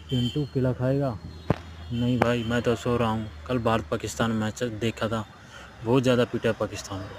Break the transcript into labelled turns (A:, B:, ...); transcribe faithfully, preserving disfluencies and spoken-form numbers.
A: पिंटू किला खाएगा? नहीं भाई, मैं तो सो रहा हूँ। कल भारत पाकिस्तान मैच देखा था, बहुत ज़्यादा पीटा पाकिस्तान को।